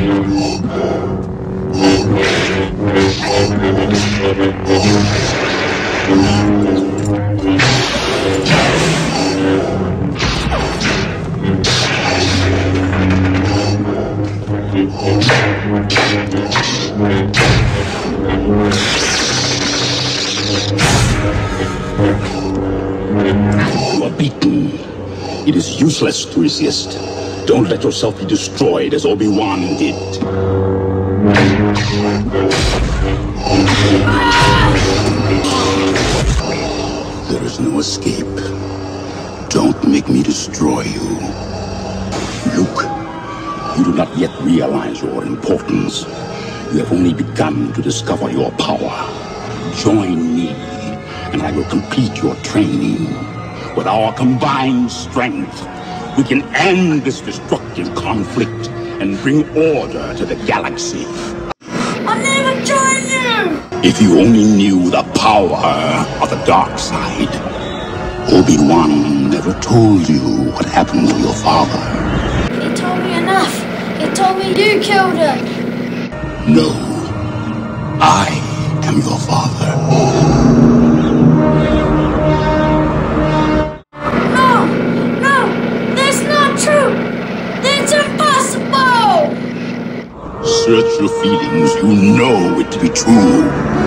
You are beaten. It is useless to resist. Don't let yourself be destroyed as Obi-Wan did. There is no escape. Don't make me destroy you. Luke, you do not yet realize your importance. You have only begun to discover your power. Join me, and I will complete your training. With our combined strength, we can end this destructive conflict and bring order to the galaxy. I'll never join you! If you only knew the power of the dark side. Obi-Wan never told you what happened to your father. He told me enough. He told me you killed him. No, I am your father. Search your feelings, you know it to be true.